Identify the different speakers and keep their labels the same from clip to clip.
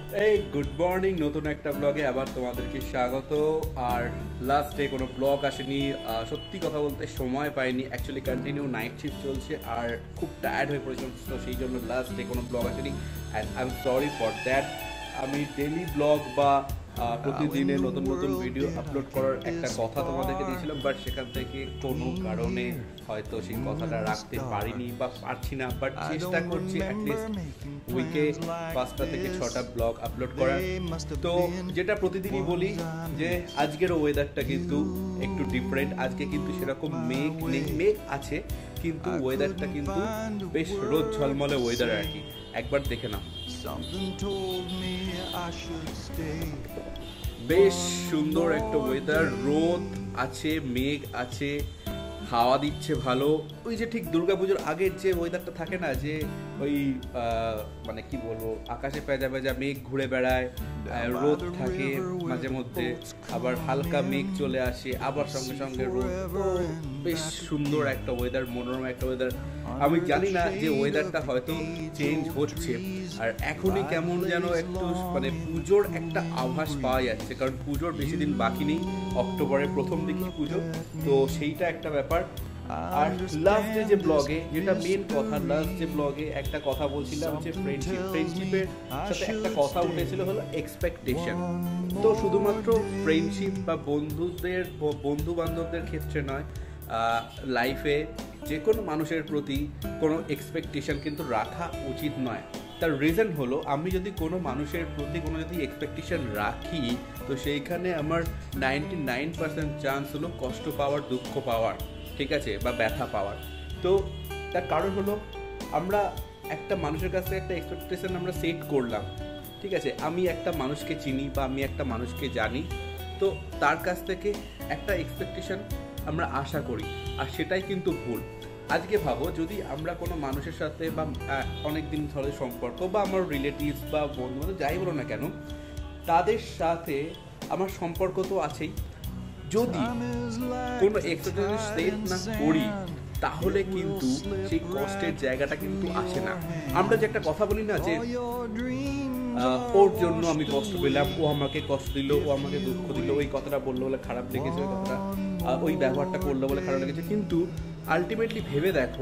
Speaker 1: এই good morning, নতুন একটা ব্লগে আবার তোমাদেরকে স্বাগত। আর লাস্টে কোনো ব্লগ আসেনি, সত্যি কথা বলতে সময় পাইনি। অ্যাকচুয়ালি কন্টিনিউ নাইট শিফট চলছে আর খুব টায়ার্ড হয়ে পড়েছিলাম, তো সেই জন্য লাস্টে কোনো ব্লগ আসেনি। And I am sorry for that. আমি ডেলি ব্লগ বা প্রতিদিনে নতুন নতুন ভিডিও আপলোড করার একটা কথা তোমাদেরকে দিয়েছিলাম, বাট সেখান থেকে কোনো কারণে হয়তো সেই কথাটা রাখতে পারিনি বা পারছি না। বাট চেষ্টা করছি অ্যাটলিস্ট উইকে 5টা থেকে 6টা ব্লগ আপলোড করার। তো যেটা প্রতিদিনই বলি যে আজকের ওয়েদারটা কিন্তু একটু ডিফারেন্ট। আজকে কিন্তু সেরকম মেঘ নেই, মেঘ আছে কিন্তু ওয়েদারটা কিন্তু বেশ রোদ ঝলমলে ওয়েদার আর কি। একবার দেখে নাও, বেশ সুন্দর একটা ওয়েদার, রোদ আছে, মেঘ আছে, হাওয়া দিচ্ছে ভালো। ওই যে ঠিক দুর্গাপুজোর আগের যে ওয়েদারটা থাকে না, যে ওই মানে কি বলবো, আকাশে পেঁজা পেঁজা মেঘ ঘুরে বেড়ায়, রোদ থাকে মাঝে মধ্যে, আবার হালকা মেঘ চলে আসে, আবার সঙ্গে সঙ্গে রোদ। বেশ সুন্দর একটা ওয়েদার, মনোরম একটা ওয়েদার। আমি জানি না যে ওয়েদারটা হয়তো চেঞ্জ হচ্ছে, আর এখনই কেমন যেন একটু মানে পুজোর একটা আভাস পাওয়া যাচ্ছে, কারণ পুজোর বেশি দিন বাকি নেই, অক্টোবরের প্রথম দিকে পুজো। তো সেইটা একটা ব্যাপার। আর লাস্টে যে ব্লগে যেটা মেন কথা, লাস্ট যে ব্লগে একটা কথা বলছিলাম যে ফ্রেন্ডশিপের সাথে একটা কথা উঠেছিল হলো এক্সপেকটেশন। তো শুধুমাত্র ফ্রেন্ডশিপ বা বন্ধু বান্ধবদের ক্ষেত্রে নয়, লাইফে যে কোনো মানুষের প্রতি কোনো এক্সপেকটেশন কিন্তু রাখা উচিত নয়। তার রিজন হলো, আমি যদি কোনো মানুষের প্রতি কোনো যদি এক্সপেকটেশন রাখি, তো সেইখানে আমার 99% চান্স হলো কষ্ট পাওয়ার, দুঃখ পাওয়ার, ঠিক আছে, বা ব্যথা পাওয়ার। তো তার কারণ হলো, আমরা একটা মানুষের কাছে একটা এক্সপেকটেশন আমরা সেট করলাম, ঠিক আছে। আমি একটা মানুষকে চিনি বা আমি একটা মানুষকে জানি, তো তার কাছ থেকে একটা এক্সপেকটেশন আমরা আশা করি, আর সেটাই কিন্তু ভুল। আজকে ভাবো, যদি আমরা কোনো মানুষের সাথে বা অনেকদিন ধরে সম্পর্ক বা আমার রিলেটিভস বা বন্ধু যাই বলো না কেন, তাদের সাথে আমার সম্পর্ক তো আছেই, যদি কোনো এক্সপেকটেশন সেট না করি তাহলে কিন্তু সেই কষ্টের জায়গাটা কিন্তু আসে না। আমরা যে একটা কথা বলি না, যে ওর জন্য আমি কষ্ট পেলাম, ও আমাকে কষ্ট দিল, ও আমাকে দুঃখ দিল, ওই কথাটা বললো বলে খারাপ লেগেছে, ওই কথাটা ওই ব্যবহারটা করলো বলে খারাপ লেগেছে। কিন্তু আলটিমেটলি ভেবে দেখো,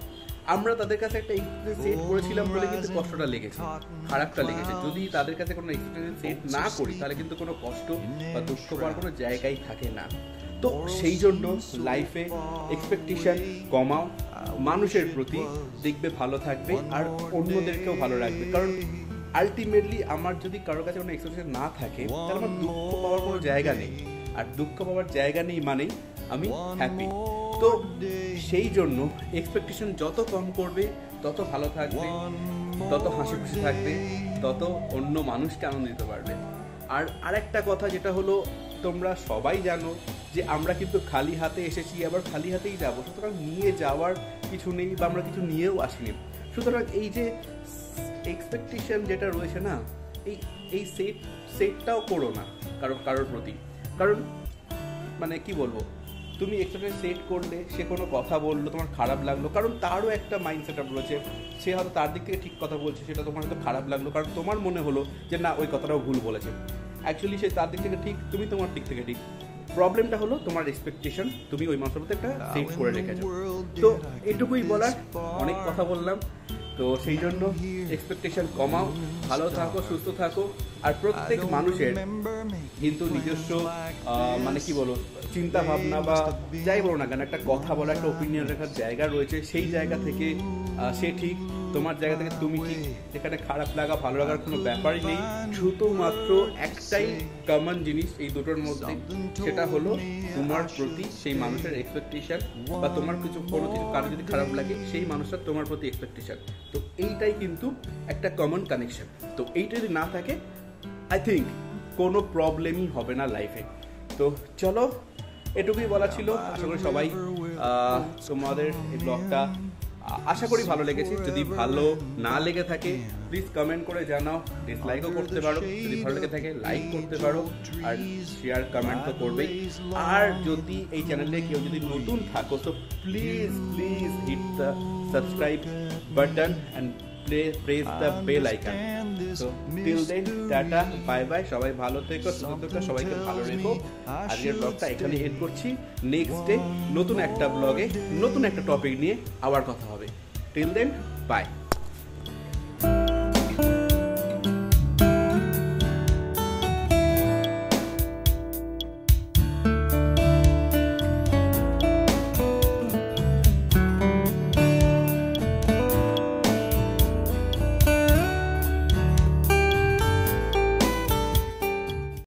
Speaker 1: আমরা তাদের কাছে একটা এক্সপেকটেশন সেট করেছিলাম বলে কিন্তু কষ্টটা লেগেছে, খারাপটা লেগেছে। যদি তাদের কাছে কোনো এক্সপেকটেশন সেট না করি তাহলে কিন্তু কোনো কষ্ট বা দুঃখ পাওয়ার কোনো জায়গাই থাকে না। তো সেই জন্য লাইফে এক্সপেকটেশন কমাও মানুষের প্রতি, দেখবে ভালো থাকবে আর অন্যদেরকেও ভালো রাখবে। কারণ আলটিমেটলি আমার যদি কারোর কাছে কোনো এক্সপেকটেশন না থাকে তাহলে আমার দুঃখ পাওয়ার কোনো জায়গা নেই, আর দুঃখ পাওয়ার জায়গা নেই মানেই আমি হ্যাপি। তো সেই জন্য এক্সপেকটেশন যত কম করবে তত ভালো থাকবে, তত হাসি খুশি থাকবে, তত অন্য মানুষকে আনন্দ দিতে পারবে। আর আরেকটা কথা যেটা হলো, তোমরা সবাই জানো যে আমরা কিন্তু খালি হাতে এসেছি, আবার খালি হাতেই যাবো, সুতরাং নিয়ে যাওয়ার কিছু নেই বা আমরা কিছু নিয়েও আসিনি। সুতরাং এই যে এক্সপেকটেশন যেটা রয়েছে না, এই সেটটাও করো না কারোর প্রতি। কারণ মানে কি বলবো, তুমি এক্সপেকটেশন সেট করলে সে কোনো কথা বললো, তোমার খারাপ লাগলো, কারণ তারও একটা মাইন্ড সেট আপ রয়েছে, সে হয়তো তার দিক থেকে ঠিক কথা বলছে, সেটা তোমার হয়তো খারাপ লাগলো কারণ তোমার মনে হলো যে না, ওই কথাটাও ভুল বলেছে। অ্যাকচুয়ালি সে তার দিক থেকে ঠিক, তুমি তোমার দিক থেকে ঠিক। প্রবলেমটা হলো তোমার এক্সপেকটেশন তুমি ওই মানুষের মধ্যে একটা সেট করে রেখেছো। তো এটুকুই বলার, অনেক কথা বললাম। তো সেই জন্য এক্সপেকটেশন কমাও, ভালো থাকো, সুস্থ থাকো। আর প্রত্যেক মানুষের কিন্তু নিজস্ব মানে কি বলো, চিন্তা ভাবনা বা যাই বলো না কেন, একটা কথা বলা, একটা ওপিনিয়ন রাখার জায়গা রয়েছে। সেই জায়গা থেকে সে ঠিক, তোমার জায়গা থেকে তুমি ঠিক। যেখানে খারাপ লাগা ভালো লাগার কোনো ব্যাপারই নেই, শুধুমাত্র একটাই কমন জিনিস এই দুটোর মধ্যে, সেটা হলো তোমার প্রতি সেই মানুষের এক্সপেকটেশন, বা তোমার কোনো কিছু কারো যদি খারাপ লাগে সেই মানুষটার তোমার প্রতি এক্সপেকটেশন। তো এইটাই কিন্তু একটা কমন কানেকশন। তো এইটা যদি না থাকে, আই থিঙ্ক কোনো প্রবলেমই হবে না লাইফে। তো চলো, এটুকুই বলা ছিল। আশা করি সবাই তোমাদের এই ব্লগটা আশা করি ভালো লেগেছে। যদি ভালো না লেগে থাকে প্লিজ কমেন্ট করে জানাও, ডিসলাইকও করতে পারো, যদি ভালো লেগে থাকে লাইক করতে পারো, আর শেয়ার কমেন্ট তো করবেই। আর যদি এই চ্যানেলে কেউ যদি নতুন থাকো তো please hit the subscribe button and press the bell icon. তো till then tata bye bye, সবাই ভালো থেকো, সুস্থ থেকো, সবাইকে ভালো রেখো। আজকের ব্লগটা এখানে এন্ড করছি। নেক্সট ডে নতুন একটা ব্লগে নতুন একটা টপিক নিয়ে আবার কথা হবে। Till then by.